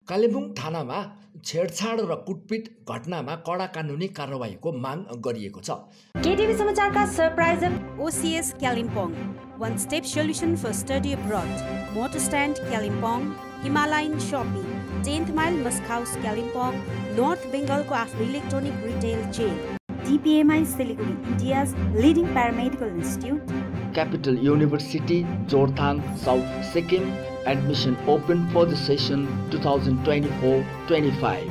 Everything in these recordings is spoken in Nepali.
कालिम्पोङ थानामा छेडछाड र कुटपिट घटनामा कडा कानुनी कारबाहीको माग गरिएको छ। केटिभी समाचारका surprise OCS Kalimpong, one step solution for study abroad. Motor stand Kalimpong, Himalayan shopping, 10th mile Musk House Kalimpong, North Bengal को आफ्नो electronic retail chain, DPMI Siliguri, India's leading paramedical institute, Capital University, Jorthang, South Sikkim. Admission open for the session 2024-25.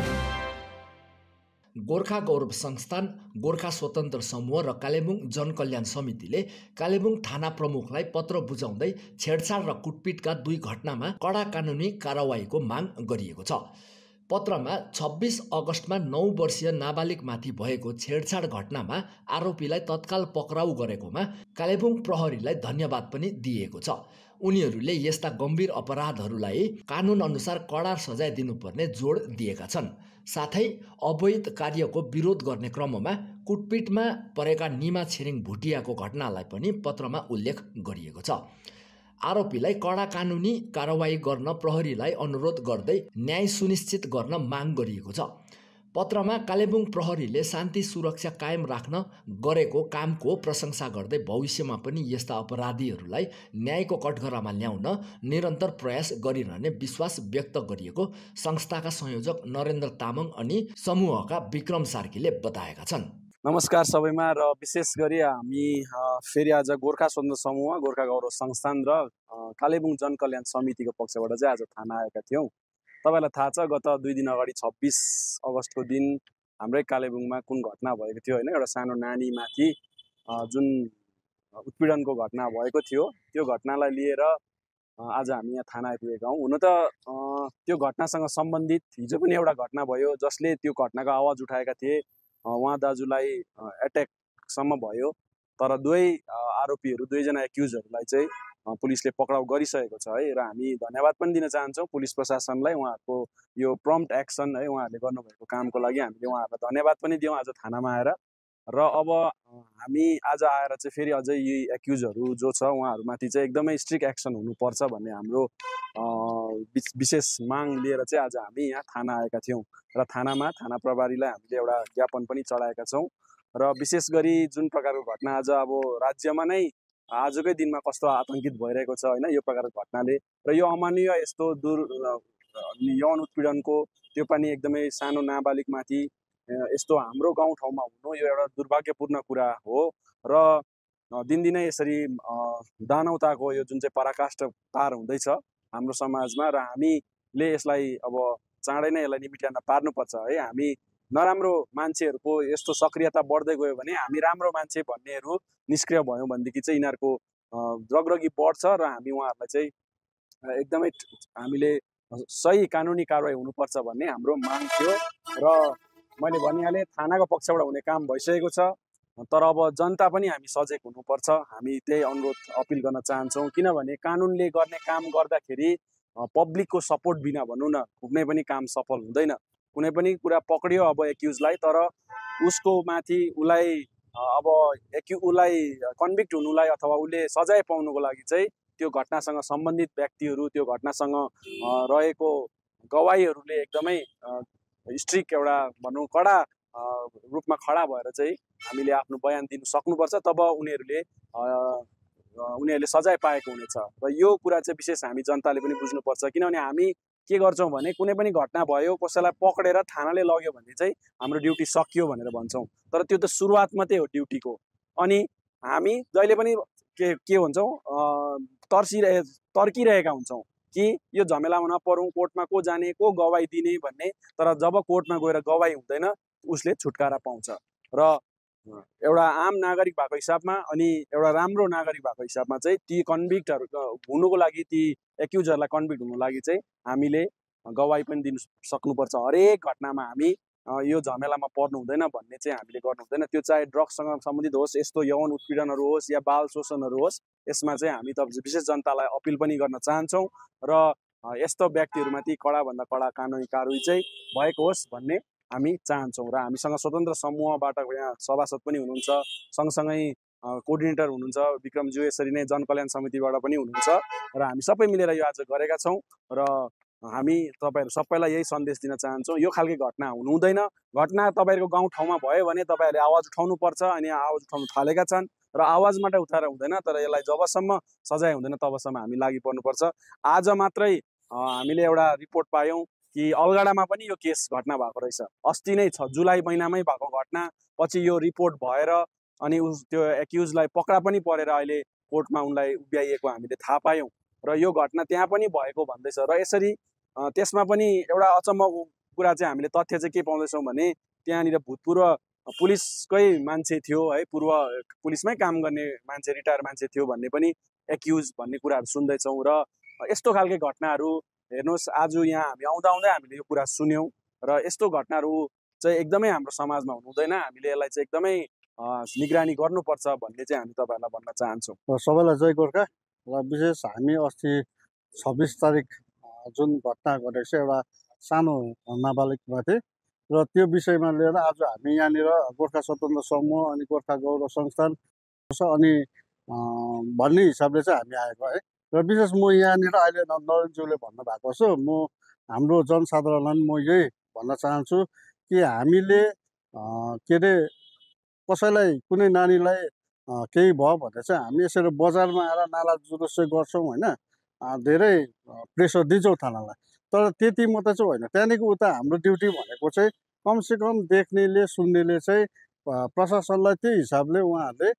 Gorkha Gaurav Sansthan, Gorkha स्वतन्त्र समूह र कालेबुङ जनकल्याण समितिले कालेबुङ थाना प्रमुखलाई पत्र बुझाउँदै छेडछाड र कुटपिटका 2 घटनामा कडा कानुनी कारबाहीको माग गरिएको छ। पत्रमा 26 अगस्टमा 9 वर्षीय नाबालिगमाथि भएको छेडछाड घटनामा आरोपीलाई तत्काल पक्राउ गरेकोमा कालेबुङ प्रहरीलाई धन्यवाद पनि दिएको छ। उनीहरूले यस्ता गम्भीर अपराधहरूलाई कानुन अनुसार कडा सजाय दिनुपर्ने जोड दिएका छन्। साथै अवैध कार्यको विरोध गर्ने क्रममा कुटपिटमा परेका निमा छिरिङ भुटियाको घटनालाई पनि पत्रमा उल्लेख गरिएको छ। आरोपीलाई कडा कानुनी कारबाही गर्न प्रहरीलाई अनुरोध गर्दै न्याय सुनिश्चित गर्न माग गरिएको छ। पत्रमा कालेबुङ प्रहरीले शान्ति सुरक्षा कायम राख्न गरेको कामको प्रशंसा गर्दै भविष्यमा पनि यस्ता अपराधीहरूलाई न्यायको कठघरामा ल्याउन निरन्तर प्रयास गरिरहने विश्वास व्यक्त गरिएको संस्थाका संयोजक नरेन्द्र तामाङ अनि समूहका विक्रम सार्कीले बताएका छन्। नमस्कार सबैमा र विशेष गरी हामी फेरि आज गोर्खा स्वतन्त्र समूह, गोर्खा गौरव संस्थान र कालेबुङ जनकल्याण समितिको पक्षबाट चाहिँ आज थाना आएका थियौँ। तपाईलाई थाहा छ गत 2 दिन अगाडि 26 अगस्तको दिन हाम्रै कालेबुङमा कुन घटना भएको थियो हैन, एउटा सानो नानीमाथि जुन उत्पीडनको घटना भएको थियो, त्यो घटनालाई लिएर आज हामी यहाँ थाना आइपुगेका हौँ। हुन त त्यो घटनासँग सम्बन्धित हिजो पनि एउटा घटना भयो जसले त्यो घटनाको आवाज उठाएका थिए। उहाँ दाजुलाई एट्याकसम्म भयो, तर दुवै आरोपीहरू, 2 जना एक्युजहरूलाई चाहिँ पुलिसले पक्राउ गरिसकेको छ है। र हामी धन्यवाद पनि दिन चाहन्छौँ पुलिस प्रशासनलाई, उहाँहरूको यो प्रम्प्ट एक्सन है, उहाँहरूले गर्नुभएको कामको लागि हामीले उहाँहरूलाई धन्यवाद पनि दियौँ आज थानामा आएर। र अब हामी आज आएर चाहिँ फेरि अझै यी एक्युजहरू जो छ उहाँहरूमाथि चाहिँ एकदमै स्ट्रिक्ट एक्सन हुनुपर्छ भन्ने हाम्रो विशेष माग लिएर चाहिँ आज हामी यहाँ थाना आएका थियौँ। र थाना प्रभारीलाई हामीले एउटा ज्ञापन पनि चढाएका छौँ। र विशेष गरी जुन प्रकारको घटना आज अब राज्यमा नै आजकै दिनमा कस्तो आतंकित भइरहेको छ हैन, यो प्रकारको घटनाले र यो अमानवीय यस्तो यौन उत्पीडनको, त्यो पनि एकदमै सानो नाबालिगमाथि यस्तो हाम्रो गाउँठाउँमा हुनु यो एउटा दुर्भाग्यपूर्ण कुरा हो। र दिनदिनै यसरी दानवताको यो जुन चाहिँ पराकाष्ठ पार हुँदैछ हाम्रो समाजमा, र हामीले यसलाई अब चाँडै नै यसलाई निमिट्याउन पार्नुपर्छ है। हामी नराम्रो मान्छेहरूको यस्तो सक्रियता बढ्दै गयो भने हामी राम्रो मान्छे भन्नेहरू निष्क्रिय भयौँ भनेदेखि चाहिँ यिनीहरूको रगरगी बढ्छ र हामी उहाँहरूलाई चाहिँ एकदमै हामीले सही कानुनी कारबाही हुनुपर्छ भन्ने हाम्रो माग थियो। र मैले भनिहालेँ थानाको पक्षबाट हुने काम भइसकेको छ, तर अब जनता पनि हामी सजग हुनुपर्छ। हामी त्यही अनुरोध अपिल गर्न चाहन्छौँ, किनभने कानुनले गर्ने काम गर्दाखेरि पब्लिकको सपोर्ट बिना भनौँ न कुनै पनि काम सफल हुँदैन। कुनै पनि कुरा पक्रियो अब एक्युजलाई, तर उसको माथि उसलाई अब उसलाई कन्भिक्ट हुनुलाई अथवा उसले सजाय पाउनुको लागि चाहिँ त्यो घटनासँग सम्बन्धित व्यक्तिहरू, त्यो घटनासँग रहेको गवाहीहरूले एकदमै स्ट्रिक्ट एउटा भनौँ कडा रूपमा खडा भएर चाहिँ हामीले आफ्नो बयान दिनु सक्नुपर्छ, तब उनीहरूले सजाय पाएको हुनेछ। र यो कुरा चाहिँ विशेष हामी जनताले पनि बुझ्नुपर्छ, किनभने हामी के गर्छौँ भने कुनै पनि घटना भयो कसैलाई पक्रेर थानाले लग्यो भने चाहिँ हाम्रो ड्युटी सकियो भनेर भन्छौँ, तर त्यो त सुरुवात मात्रै हो ड्युटीको। अनि हामी जहिले पनि के हुन्छौँ तर्किरहेका हुन्छौँ कि यो झमेलामा नपरौँ, कोर्टमा को जाने, को गवाही दिने भन्ने, तर जब कोर्टमा गएर गवाही हुँदैन उसले छुटकारा पाउँछ। र एउटा आम नागरिक भएको हिसाबमा अनि एउटा राम्रो नागरिक भएको हिसाबमा चाहिँ ती कन्भिक्टहरू हुनुको लागि, ती एक्युजहरूलाई कन्भिक्ट हुनुको लागि चाहिँ हामीले गवाही पनि दिनु सक्नुपर्छ। हरेक घटनामा हामी यो झमेलामा पर्नु हुँदैन भन्ने चाहिँ हामीले गर्नु हुँदैन। त्यो चाहे ड्रग्ससँग सम्बन्धित होस्, यस्तो यौन उत्पीडनहरू होस् या बाल शोषणहरू होस्, यसमा चाहिँ हामी त विशेष जनतालाई अपिल पनि गर्न चाहन्छौँ र यस्तो व्यक्तिहरूमाथि कडाभन्दा कडा कानुनी कारबाही चाहिँ भएको होस् भन्ने हामी चाहन्छौँ। र हामीसँग स्वतन्त्र समूहबाट यहाँ सभासद पनि हुनुहुन्छ, सँगसँगै कोअर्डिनेटर हुनुहुन्छ विक्रमज्यू, यसरी नै जनकल्याण समितिबाट पनि हुनुहुन्छ, र हामी सबै मिलेर यो आज गरेका छौँ। र हामी तपाईँहरू सबैलाई यही सन्देश दिन चाहन्छौँ, यो खालको घटना हुनु हुँदैन। घटना तपाईँहरूको गाउँठाउँमा भयो भने तपाईँहरूले आवाज उठाउनुपर्छ, अनि आवाज उठाउन थालेका छन् र आवाज मात्रै उठाएर हुँदैन, तर यसलाई जबसम्म सजाय हुँदैन तबसम्म हामी लागि पर्नुपर्छ। आज मात्रै हामीले एउटा रिपोर्ट पायौँ कि अलगढामा पनि यो केस घटना भएको रहेछ। अस्ति नै जुलाई महिनामै भएको घटना, पछि यो रिपोर्ट भएर अनि त्यो एक्युजलाई पक्रा पनि परेर अहिले कोर्टमा उनलाई उभ्याइएको हामीले थाहा पायौँ र यो घटना त्यहाँ पनि भएको भन्दैछ। र यसरी त्यसमा पनि एउटा अचम्मको कुरा चाहिँ हामीले तथ्य चाहिँ के पाउँदैछौँ भने त्यहाँनिर भूतपूर्व पुलिसकै मान्छे थियो है, पूर्व पुलिसमै काम गर्ने मान्छे, रिटायर मान्छे थियो भन्ने पनि एक्युज भन्ने कुराहरू सुन्दैछौँ। र यस्तो खालको घटनाहरू हेर्नुहोस्, आज यहाँ हामी आउँदा आउँदै हामीले यो कुरा सुन्यौँ र यस्तो घटनाहरू चाहिँ एकदमै हाम्रो समाजमा हुनु हुँदैन। हामीले यसलाई चाहिँ एकदमै निगरानी गर्नुपर्छ भन्ने चाहिँ हामी तपाईँहरूलाई भन्न चाहन्छौँ। सबैलाई जय गोर्खा। र विशेष हामी अस्ति 26 तारिक जुन घटना घटेको छ एउटा सानो नाबालिगमाथि, र त्यो विषयमा लिएर आज हामी यहाँनिर गोर्खा स्वतन्त्र समूह अनि गोर्खा गौरव संस्थान अनि भन्ने हिसाबले चाहिँ हामी आएको है। र विशेष म यहाँनिर अहिले नरेनज्यूले भन्नुभएको छ, म हाम्रो जनसाधारणलाई म यही भन्न चाहन्छु कि हामीले के अरे कसैलाई कुनै नानीलाई केही भयो भने चाहिँ हामी यसरी बजारमा आएर नाला जुलुस चाहिँ गर्छौँ होइन, धेरै प्रेसर दिन्छौँ थानालाई, तर त्यति मात्रै चाहिँ होइन। त्यहाँदेखि उता हाम्रो ड्युटी भनेको चाहिँ कमसेकम देख्नेले सुन्नेले चाहिँ प्रशासनलाई त्यही हिसाबले उहाँहरूले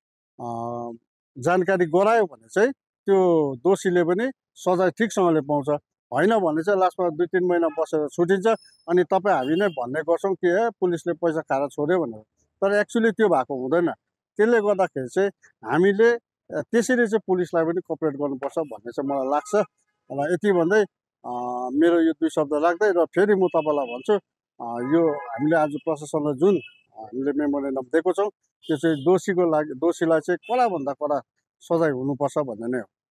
जानकारी गरायो भने चाहिँ त्यो दोषीले पनि सजाय ठिकसँगले पाउँछ। होइन भने चाहिँ लास्टमा 2-3 महिना बसेर छुटिन्छ अनि तपाईँ हामी नै भन्ने गर्छौँ कि पुलिसले पैसा खाएर छोड्यो भनेर, तर एक्चुअली त्यो भएको हुँदैन। त्यसले गर्दाखेरि चाहिँ हामीले त्यसरी चाहिँ पुलिसलाई पनि कोअपरेट गर्नुपर्छ भन्ने चाहिँ मलाई लाग्छ। र यति भन्दै मेरो यो 2 शब्द राख्दै र फेरि म तपाईँलाई भन्छु, यो हामीले आज प्रशासनलाई जुन हामीले मेमोरेन्डम दिएको छौँ त्यो चाहिँ दोषीलाई चाहिँ कडाभन्दा कडा सजाय हुनुपर्छ भन्ने नै हो।